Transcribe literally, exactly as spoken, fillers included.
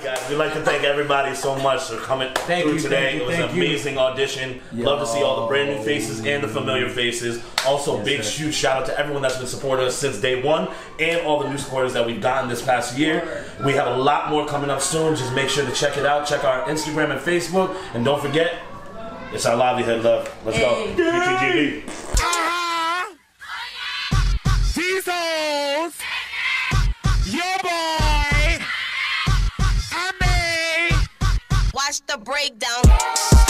Guys, we'd like to thank everybody so much for coming Thank through you, today. thank you, It was an thank you. amazing audition. Love to see all the brand new faces and the familiar faces. Also, Yes, big sir. huge shout out to everyone that's been supporting us since day one and all the new supporters that we've gotten this past year. We have a lot more coming up soon. Just make sure to check it out. Check our Instagram and Facebook. And don't forget, it's our livelihood, love. Let's go. G T G B. Uh-huh. These hoes. Your boy. I may. Watch the breakdown.